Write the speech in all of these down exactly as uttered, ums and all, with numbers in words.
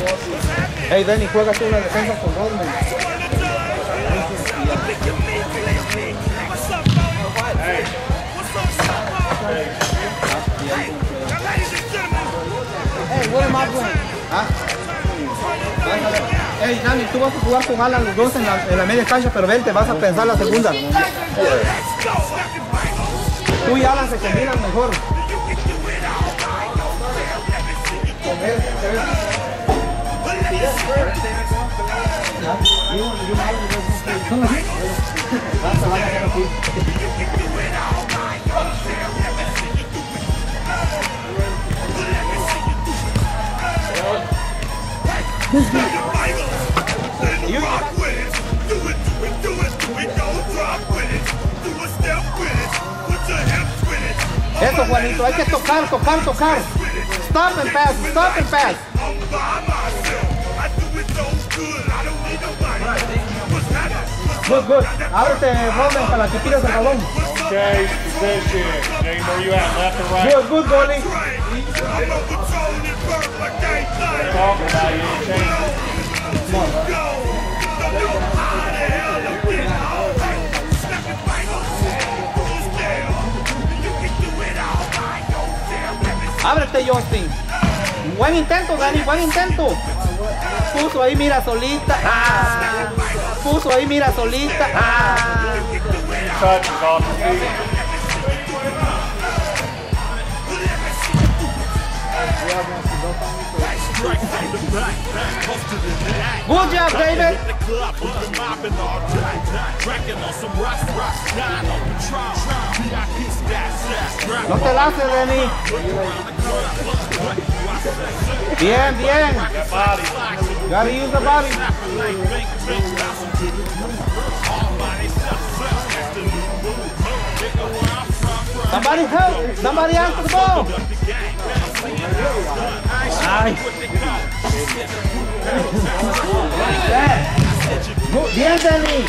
Hey, Denny, juega tú la defensa con Rodman. Hey, what am I doing? ¿Ah? Hey, Dani, tú vas a jugar con Alan los dos en la, en la media cancha, pero ven, te vas a pensar la segunda. Tú y Alan se combinan mejor. Eso, Juanito, hay que tocar, tocar, tocar. Stop and pass, stop and pass. Good, good. Ábrete, Rodman, para que tires el balón. Okay, position. James, where you at? Left or right? Good, good, goalie. Talk about you ain't changing. Come on, ábrete, Justin. Buen intento, Dani, buen intento. Puso ahí, mira, solita. Ah. Puso ahí, mira, solita. Ah. Touch is off the feet. Good job, David. No te lances, Denny. Bien, bien. Gotta use the body. Somebody help. Somebody answer the ball. Ay. Bien, Denny.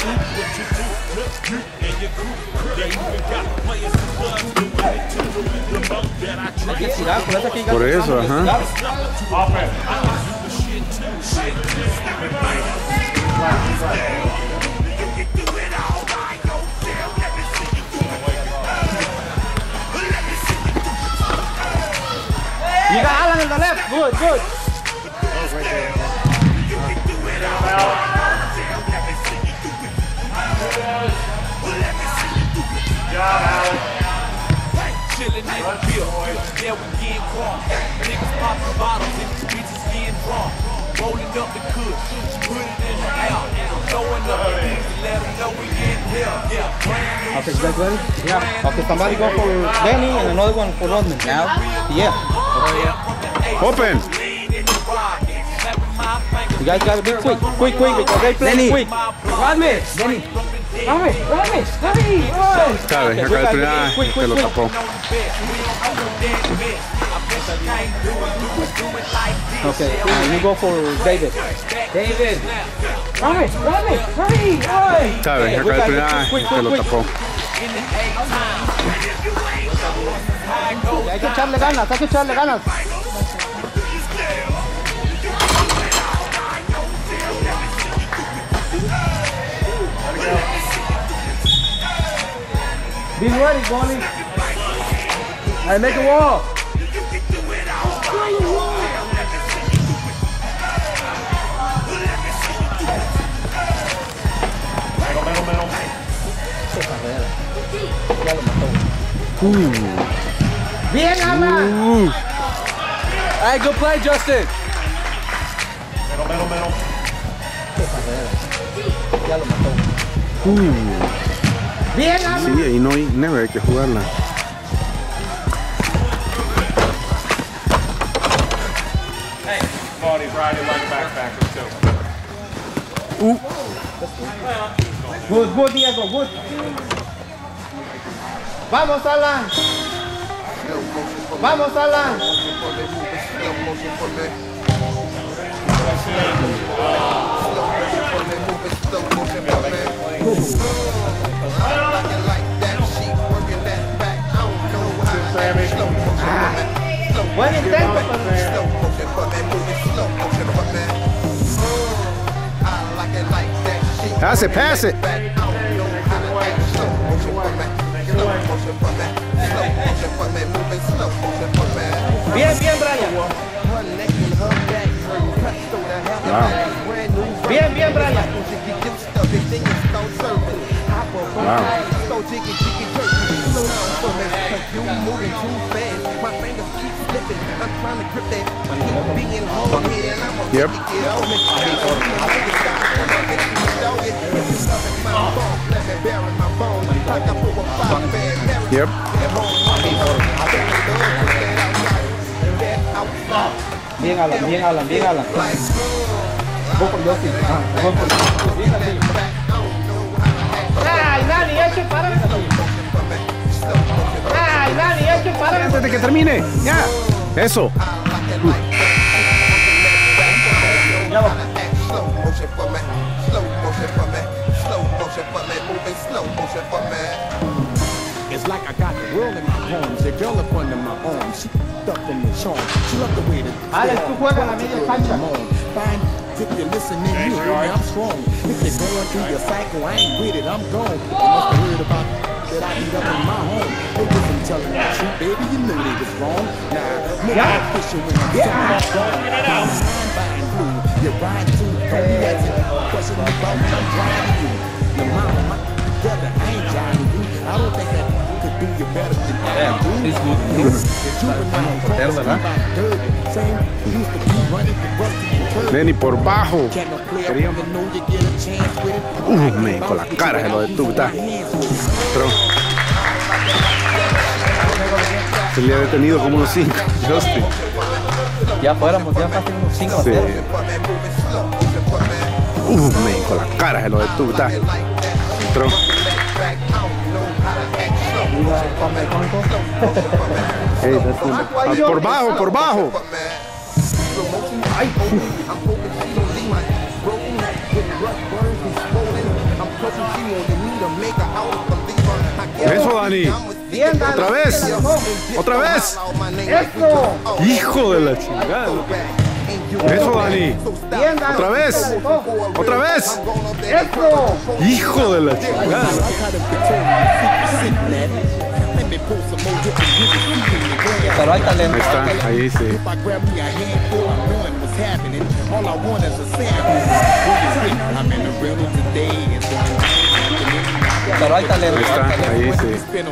Por eso, ajá. You got Alan on the left. Good, good. Chillin' in the field, yeah, we getting crunk. Niggas poppin' bottles and bitches getting drunk. Rolling up the kush, put it in the air. Throwing up the beats, let them know we getting here. Yeah, brand new. Okay, you guys ready? Yeah. Okay, somebody go for Denny and another one for Rodman. Now? Yeah. Open. You guys gotta be quick, quick, quick, because they play Denny. quick. Rodman, Denny. Rodman, Rodman, Denny. Sabes, acá el primer te lo tapó. Okay, uh, you go for David. David. Rodman, Rodman, hurry, hurry. Sabes, acá el primer te lo tapó. Hay que echarle ganas, hay que echarle ganas. Be ready, goalie. Hey, make a wall. Uh. Bien, Alan. Uh. Hey, good play, Justin. Middle, middle, middle. Uh. Bien, Alan. Sí, ahí no hay, never hay que jugarla. Hey, body's riding like a backpacker too. Uh. Good, good, Diego, good. Vamos, Alan. Vamos, Alan. Buen intento, pero... Pass it, pass it. Bien, bien, Brian. Wow. Bien, bien, Brian. Wow. Yep. Yep. Bien, Alan, bien, Alan, bien, Alan. Go for Justin. Ah, go for Justin. Ay, Dani, eche para. Ay, Dani, eche para. Antes de que termine. Ya. Eso. Ya va. It's like I got the world in my palms. Your girl up under my arms. She up in the charm. She love the way that Alex, tú juegas la media cancha. Fine, if you're listening, you hear me, I'm strong. If you're going through your cycle, I ain't with it, I'm gone. You must have heard about that I eat up in my home. Niggas been telling the truth, baby, you knew they was wrong. Nah, nigga, I'm fishing when I'm yeah. Gone. I'm buying blue. You're riding too. Don't be asking questions about when I'm driving you. Your mama, my together, I ain't driving you. I don't think that could do you better than I do. It's good. Ven y por bajo. Uh, me con la cara se lo detuve. Pero se le ha detenido como unos cinco. Justin. Ya fuéramos, ya casi unos cinco a Sí. cero. Uh, me con la cara se lo detuve. Pero hey, ah, por bajo, por bajo. Eso, Dani. Bien, Dani. Otra vez. Otra vez. Eso. Hijo de la chingada. Eso, Dani. Bien, Dani. Otra vez. Otra vez. Eso. Hijo de la chingada. Pero hay talento. Ahí está, ahí sí. Pero hay talento. Ahí está, ahí sí.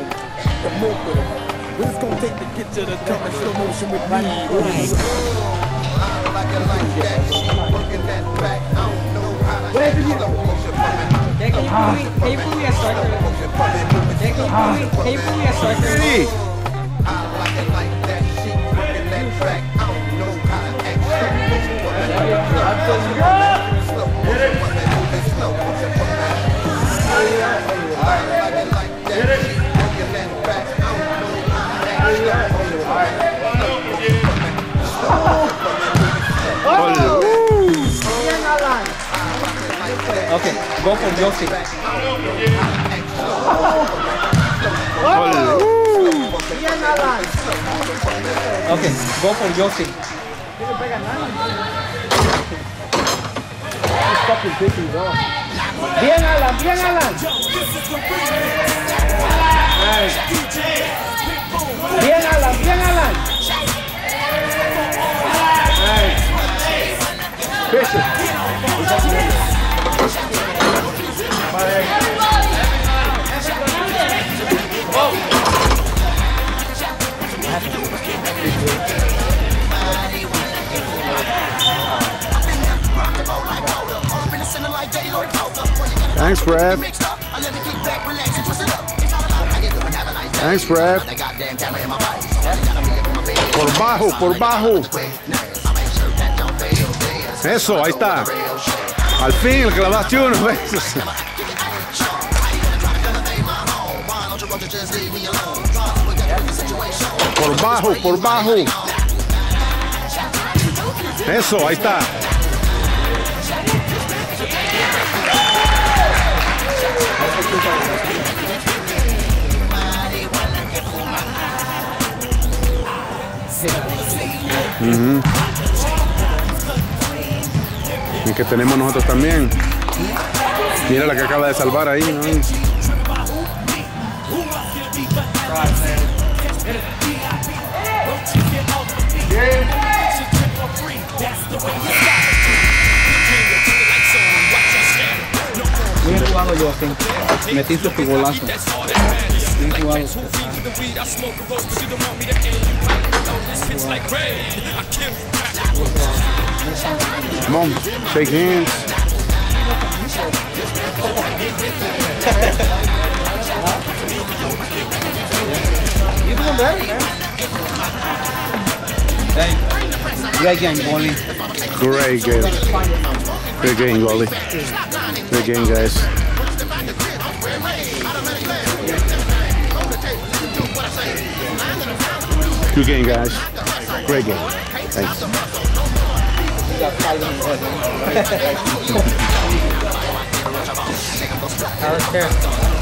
Jacob, can you can you pull me a striker? Jacob, can you can you pull me a striker? Sí. Okay, go for Justin. Bien, Alan. Okay, go for Justin. Bien, Alan, bien, Alan. Bien, Alan, bien, Alan. Thanks, Brad. Thanks, Brad. Por bajo, por bajo. Eso, ahí está. Al fin, el clavaste uno. Por bajo, por bajo. Eso, ahí está. Uh-huh. Y que tenemos nosotros también. Mira la que acaba de salvar ahí, ¿no? Bien jugado, Justin. Metiste tu golazo. Bien jugado. Come on, shake hands. You doing better, man. Hey, great game, Wally. Great game. Great game, Wally. Great game, guys. Good game, guys. Great game. Thanks. That was terrible.